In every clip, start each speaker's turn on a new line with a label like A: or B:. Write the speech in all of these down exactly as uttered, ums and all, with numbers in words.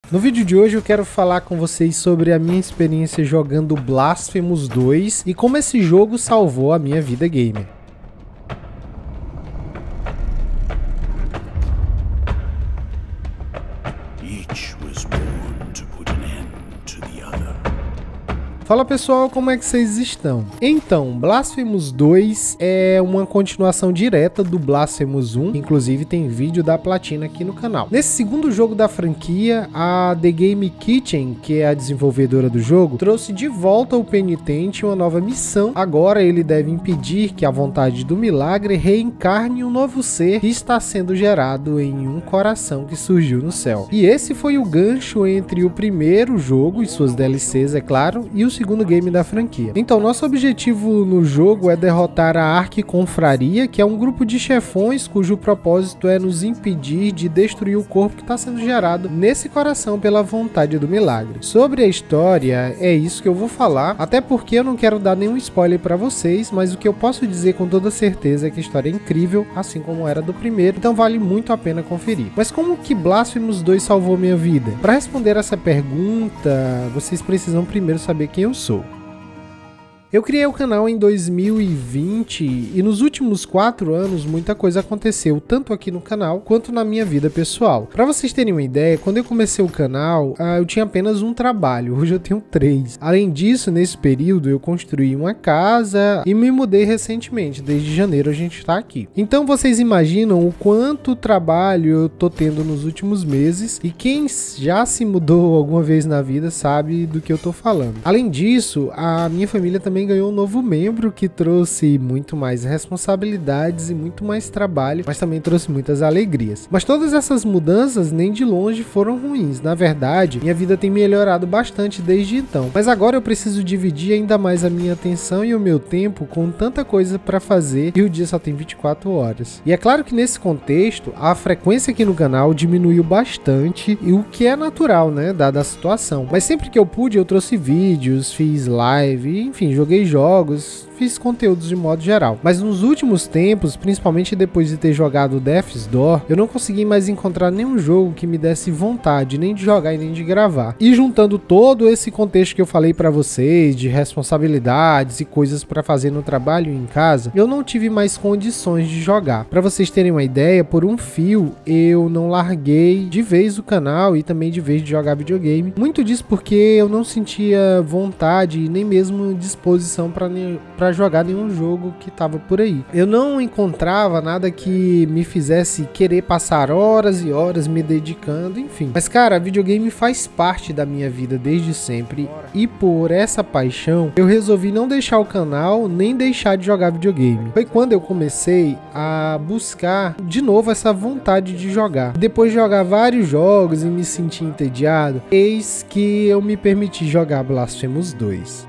A: No vídeo de hoje eu quero falar com vocês sobre a minha experiência jogando Blasphemous dois e como esse jogo salvou a minha vida gamer. Fala pessoal, como é que vocês estão? Então, Blasphemous dois é uma continuação direta do Blasphemous um, inclusive tem vídeo da platina aqui no canal. Nesse segundo jogo da franquia, a The Game Kitchen, que é a desenvolvedora do jogo, trouxe de volta o penitente uma nova missão. Agora ele deve impedir que a vontade do milagre reencarne um novo ser que está sendo gerado em um coração que surgiu no céu. E esse foi o gancho entre o primeiro jogo e suas D L Cs, é claro, e o segundo game da franquia. Então, nosso objetivo no jogo é derrotar a Arquiconfraria, que é um grupo de chefões cujo propósito é nos impedir de destruir o corpo que está sendo gerado nesse coração pela vontade do milagre. Sobre a história, é isso que eu vou falar, até porque eu não quero dar nenhum spoiler para vocês, mas o que eu posso dizer com toda certeza é que a história é incrível, assim como era do primeiro, então vale muito a pena conferir. Mas como que Blasphemous dois salvou minha vida? Para responder essa pergunta, vocês precisam primeiro saber quem eu sou. Eu criei o canal em dois mil e vinte e nos últimos quatro anos muita coisa aconteceu, tanto aqui no canal quanto na minha vida pessoal. Para vocês terem uma ideia, quando eu comecei o canal, eu tinha apenas um trabalho, hoje eu tenho três. Além disso, nesse período eu construí uma casa e me mudei recentemente, desde janeiro a gente está aqui. Então vocês imaginam o quanto trabalho eu tô tendo nos últimos meses e quem já se mudou alguma vez na vida sabe do que eu tô falando. Além disso, a minha família também ganhou um novo membro que trouxe muito mais responsabilidades e muito mais trabalho, mas também trouxe muitas alegrias. Mas todas essas mudanças nem de longe foram ruins. Na verdade, minha vida tem melhorado bastante desde então. Mas agora eu preciso dividir ainda mais a minha atenção e o meu tempo com tanta coisa para fazer e o dia só tem vinte e quatro horas. E é claro que nesse contexto, a frequência aqui no canal diminuiu bastante, e o que é natural, né, dada a situação. Mas sempre que eu pude, eu trouxe vídeos, fiz live, enfim, joguei Joguei jogos, fiz conteúdos de modo geral. Mas nos últimos tempos, principalmente depois de ter jogado Death's Door, eu não consegui mais encontrar nenhum jogo que me desse vontade nem de jogar e nem de gravar. E juntando todo esse contexto que eu falei pra vocês, de responsabilidades e coisas pra fazer no trabalho e em casa, eu não tive mais condições de jogar. Pra vocês terem uma ideia, por um fio eu não larguei de vez o canal e também de vez de jogar videogame. Muito disso porque eu não sentia vontade e nem mesmo disposição para jogar nenhum jogo que tava por aí. Eu não encontrava nada que me fizesse querer passar horas e horas me dedicando, enfim. Mas cara, videogame faz parte da minha vida desde sempre e por essa paixão eu resolvi não deixar o canal nem deixar de jogar videogame. Foi quando eu comecei a buscar de novo essa vontade de jogar. Depois de jogar vários jogos e me sentir entediado, eis que eu me permiti jogar Blasphemous dois.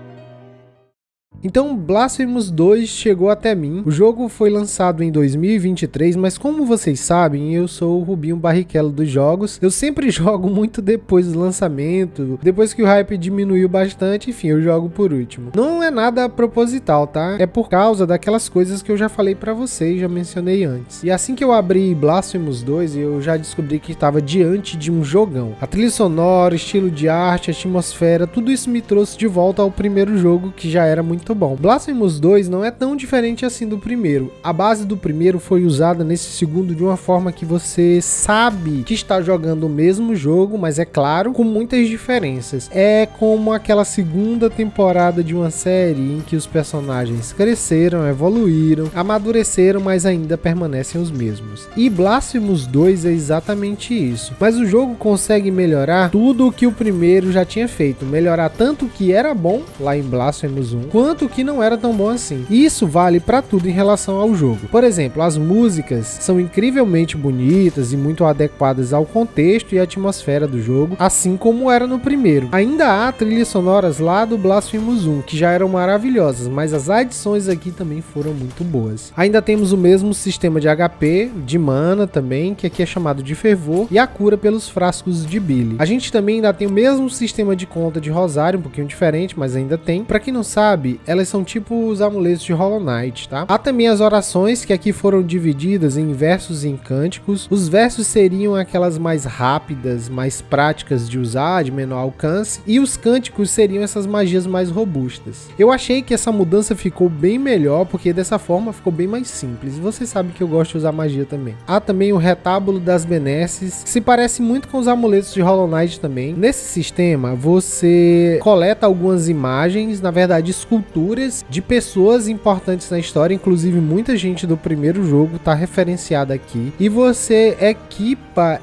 A: Então Blasphemous dois chegou até mim. O jogo foi lançado em dois mil e vinte e três, mas como vocês sabem, eu sou o Rubinho Barrichello dos jogos. Eu sempre jogo muito depois do lançamento, depois que o hype diminuiu bastante, enfim, eu jogo por último. Não é nada proposital, tá? É por causa daquelas coisas que eu já falei pra vocês, já mencionei antes. E assim que eu abri Blasphemous dois, eu já descobri que estava diante de um jogão. A trilha sonora, estilo de arte, a atmosfera, tudo isso me trouxe de volta ao primeiro jogo, que já era muito bom. Blasphemous dois não é tão diferente assim do primeiro. A base do primeiro foi usada nesse segundo de uma forma que você sabe que está jogando o mesmo jogo, mas é claro, com muitas diferenças. É como aquela segunda temporada de uma série em que os personagens cresceram, evoluíram, amadureceram, mas ainda permanecem os mesmos. E Blasphemous dois é exatamente isso. Mas o jogo consegue melhorar tudo o que o primeiro já tinha feito. Melhorar tanto o que era bom lá em Blasphemous um, quanto tanto que não era tão bom assim. E isso vale para tudo em relação ao jogo. Por exemplo, as músicas são incrivelmente bonitas e muito adequadas ao contexto e atmosfera do jogo, assim como era no primeiro. Ainda há trilhas sonoras lá do Blasphemous um, que já eram maravilhosas, mas as adições aqui também foram muito boas. Ainda temos o mesmo sistema de H P, de mana também, que aqui é chamado de fervor, e a cura pelos frascos de Billy. A gente também ainda tem o mesmo sistema de conta de rosário, um pouquinho diferente, mas ainda tem. Pra quem não sabe, elas são tipo os amuletos de Hollow Knight, tá? Há também as orações, que aqui foram divididas em versos e em cânticos. Os versos seriam aquelas mais rápidas, mais práticas de usar, de menor alcance, e os cânticos seriam essas magias mais robustas. Eu achei que essa mudança ficou bem melhor, porque dessa forma ficou bem mais simples. Você sabe que eu gosto de usar magia também. Há também o retábulo das benesses, que se parece muito com os amuletos de Hollow Knight também. Nesse sistema, você coleta algumas imagens, na verdade esculturas, de pessoas importantes na história, inclusive muita gente do primeiro jogo está referenciada aqui, e você equipa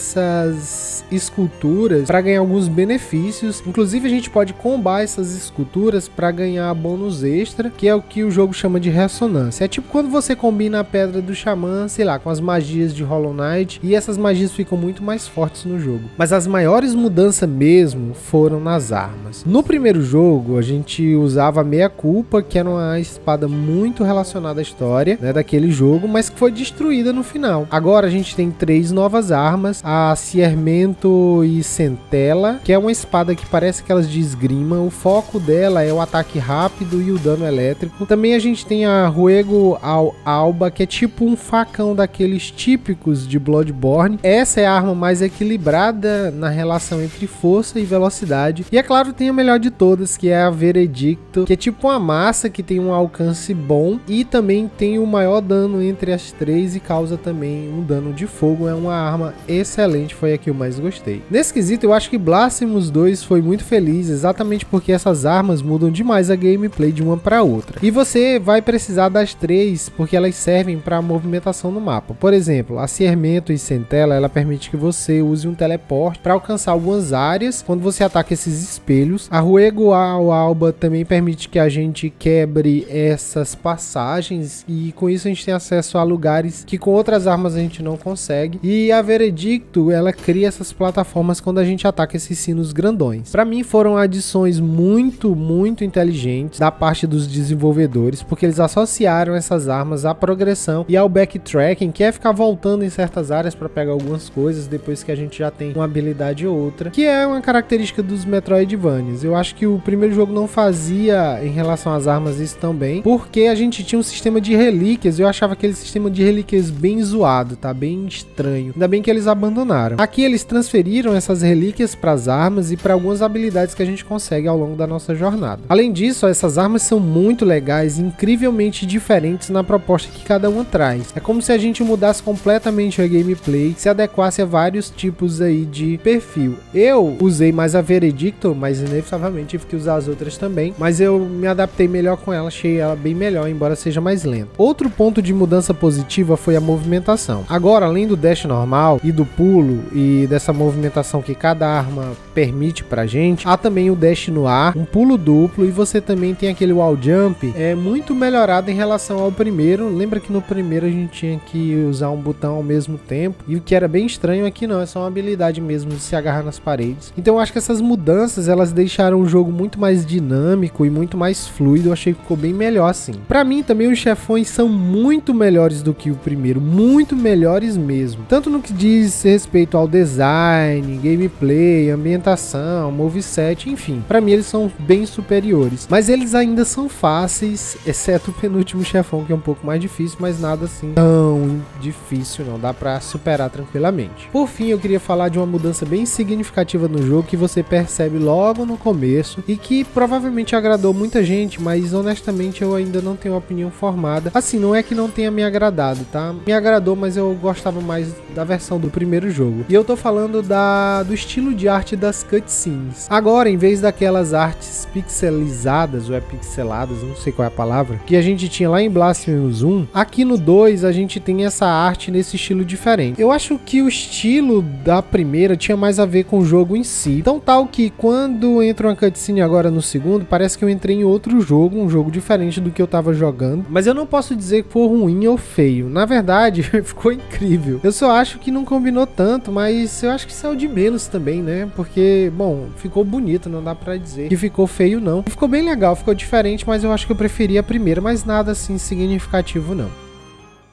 A: essas esculturas para ganhar alguns benefícios. Inclusive a gente pode combar essas esculturas para ganhar bônus extra, que é o que o jogo chama de ressonância. É tipo quando você combina a pedra do xamã, sei lá, com as magias de Hollow Knight, e essas magias ficam muito mais fortes no jogo. Mas as maiores mudanças mesmo foram nas armas. No primeiro jogo a gente usava a meia culpa, que era uma espada muito relacionada à história, né, daquele jogo, mas que foi destruída no final. Agora a gente tem três novas armas: a Ciermento e Centela, que é uma espada que parece aquelas de esgrima. O foco dela é o ataque rápido e o dano elétrico. Também a gente tem a Ruego ao Alba, que é tipo um facão daqueles típicos de Bloodborne. Essa é a arma mais equilibrada na relação entre força e velocidade. E é claro, tem a melhor de todas, que é a Veredicto, que é tipo uma massa que tem um alcance bom e também tem o maior dano entre as três e causa também um dano de fogo. É uma arma excelente, foi a que eu mais gostei. Nesse quesito eu acho que Blasphemous dois foi muito feliz, exatamente porque essas armas mudam demais a gameplay de uma para outra. E você vai precisar das três porque elas servem para movimentação no mapa. Por exemplo, a Ciermento e Centela, ela permite que você use um teleporte para alcançar algumas áreas quando você ataca esses espelhos. A Ruego ao Alba também permite que a gente quebre essas passagens, e com isso a gente tem acesso a lugares que com outras armas a gente não consegue. E a Veredicto, ela cria essas plataformas quando a gente ataca esses sinos grandões. Para mim foram adições muito, muito inteligentes da parte dos desenvolvedores, porque eles associaram essas armas à progressão e ao backtracking, que é ficar voltando em certas áreas para pegar algumas coisas depois que a gente já tem uma habilidade ou outra, que é uma característica dos Metroidvanias. Eu acho que o primeiro jogo não fazia em relação às armas isso tão bem, porque a gente tinha um sistema de relíquias. Eu achava aquele sistema de relíquias bem zoado, tá? Bem estranho. Ainda bem que eles abandonaram. Aqui eles transferiram essas relíquias para as armas e para algumas habilidades que a gente consegue ao longo da nossa jornada. Além disso, essas armas são muito legais e incrivelmente diferentes na proposta que cada uma traz. É como se a gente mudasse completamente a gameplay, se adequasse a vários tipos aí de perfil. Eu usei mais a Veredicto, mas inevitavelmente tive que usar as outras também, mas eu me adaptei melhor com ela, achei ela bem melhor, embora seja mais lenta. Outro ponto de mudança positiva foi a movimentação. Agora, além do dash normal e do pulo e dessa movimentação que cada arma permite pra gente, há também o dash no ar, um pulo duplo, e você também tem aquele wall jump, é muito melhorado em relação ao primeiro. Lembra que no primeiro a gente tinha que usar um botão ao mesmo tempo, e o que era bem estranho aqui não, é só uma habilidade mesmo de se agarrar nas paredes. Então eu acho que essas mudanças, elas deixaram o jogo muito mais dinâmico e muito mais fluido. Eu achei que ficou bem melhor assim. Pra mim também os chefões são muito melhores do que o primeiro, muito melhores mesmo, tanto no que diz respeito ao design, gameplay, ambientação, moveset, enfim. Pra mim eles são bem superiores, mas eles ainda são fáceis, exceto o penúltimo chefão, que é um pouco mais difícil, mas nada assim tão difícil não, dá pra superar tranquilamente. Por fim, eu queria falar de uma mudança bem significativa no jogo que você percebe logo no começo e que provavelmente agradou muita gente, mas honestamente eu ainda não tenho uma opinião formada. Assim, não é que não tenha me agradado, tá? Me agradou, mas eu gostava mais da versão do primeiro jogo. E eu tô falando da, do estilo de arte das cutscenes. Agora, em vez daquelas artes pixelizadas, ou é pixeladas, não sei qual é a palavra, que a gente tinha lá em Blasphemous um, aqui no dois a gente tem essa arte nesse estilo diferente. Eu acho que o estilo da primeira tinha mais a ver com o jogo em si. Então tal que quando entra uma cutscene agora no segundo, parece que eu entrei em outro jogo, um jogo diferente do que eu tava jogando. Mas eu não posso dizer que foi ruim ou feio. Na verdade, ficou incrível. Eu só acho que não combinou tanto, mas eu acho que saiu de menos também, né? Porque, bom, ficou bonito, não dá pra dizer que ficou feio não. Ficou bem legal, ficou diferente, mas eu acho que eu preferi a primeira, mas nada assim significativo não.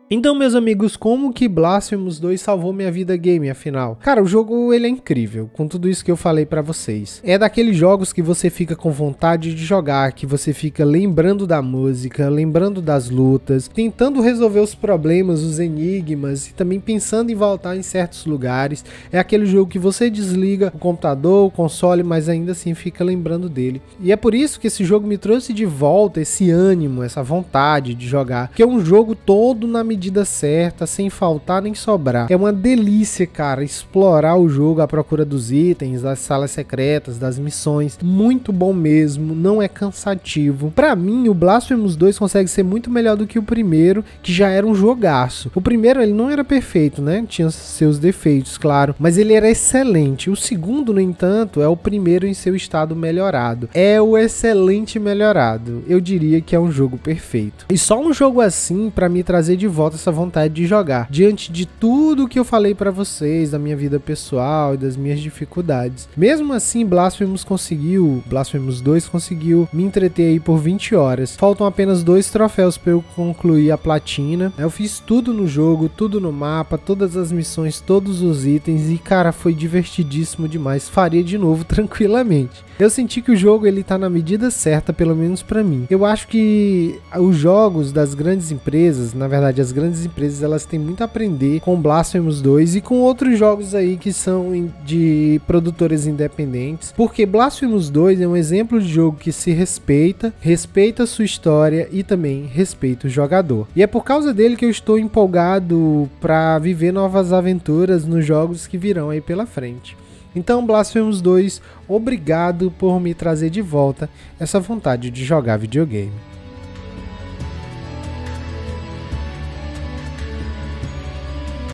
A: Então, meus amigos, como que Blasphemous dois salvou minha vida game, afinal? Cara, o jogo, ele é incrível, com tudo isso que eu falei pra vocês. É daqueles jogos que você fica com vontade de jogar, que você fica lembrando da música, lembrando das lutas, tentando resolver os problemas, os enigmas, e também pensando em voltar em certos lugares. É aquele jogo que você desliga o computador, o console, mas ainda assim fica lembrando dele. E é por isso que esse jogo me trouxe de volta esse ânimo, essa vontade de jogar, que é um jogo todo na medida medida certa, sem faltar nem sobrar. É uma delícia, cara, explorar o jogo à procura dos itens, das salas secretas, das missões. Muito bom mesmo, não é cansativo. Pra mim, o Blasphemous dois consegue ser muito melhor do que o primeiro, que já era um jogaço. O primeiro, ele não era perfeito, né? Tinha seus defeitos, claro, mas ele era excelente. O segundo, no entanto, é o primeiro em seu estado melhorado. É o excelente melhorado. Eu diria que é um jogo perfeito. E só um jogo assim pra me trazer de volta essa vontade de jogar, diante de tudo que eu falei pra vocês, da minha vida pessoal e das minhas dificuldades. Mesmo assim, Blasphemous conseguiu, Blasphemous dois conseguiu me entreter aí por vinte horas. Faltam apenas dois troféus pra eu concluir a platina. Eu fiz tudo no jogo, tudo no mapa, todas as missões, todos os itens, e cara, foi divertidíssimo demais. Faria de novo tranquilamente. Eu senti que o jogo ele tá na medida certa, pelo menos pra mim. Eu acho que os jogos das grandes empresas, na verdade as grandes empresas, elas têm muito a aprender com Blasphemous dois e com outros jogos aí que são de produtores independentes, porque Blasphemous dois é um exemplo de jogo que se respeita, respeita a sua história e também respeita o jogador. E é por causa dele que eu estou empolgado pra viver novas aventuras nos jogos que virão aí pela frente. Então, Blasphemous dois, obrigado por me trazer de volta essa vontade de jogar videogame.